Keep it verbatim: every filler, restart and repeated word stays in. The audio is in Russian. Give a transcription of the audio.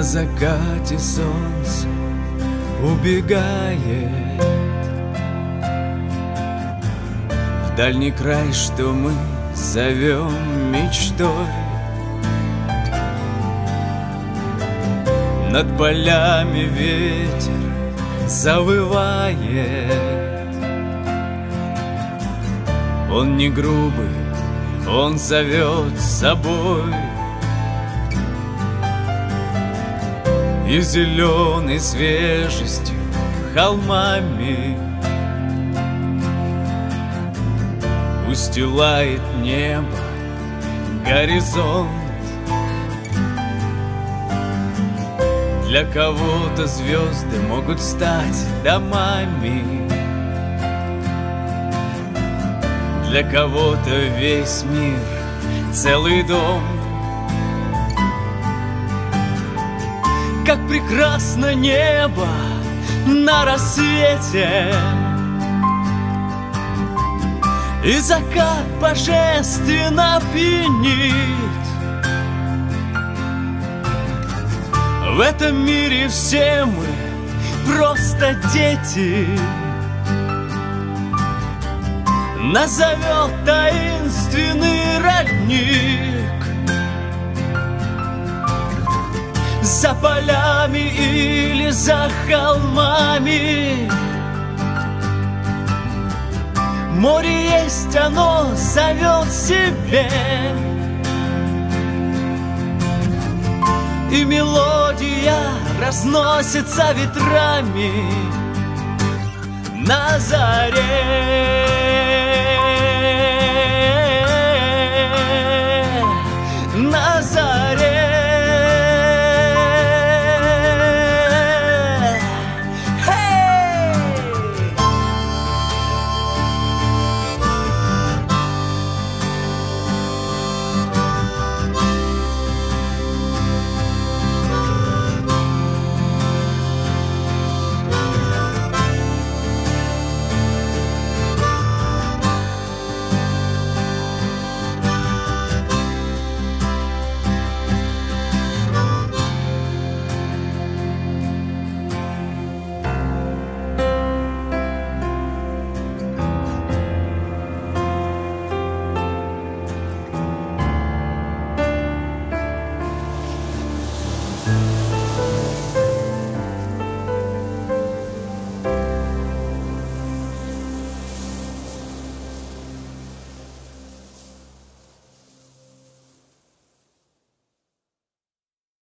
На закате солнце убегает в дальний край, что мы зовем мечтой. Над полями ветер завывает. Он не грубый, он зовет с собой. И зеленой свежестью холмами устилает небо горизонт. Для кого-то звезды могут стать домами, для кого-то весь мир целый дом. Как прекрасно небо на рассвете, и закат божественно пьянит. В этом мире все мы просто дети. Нас зовет таинственный родник. За полями или за холмами море есть, оно зовет себе. И мелодия разносится ветрами на заре.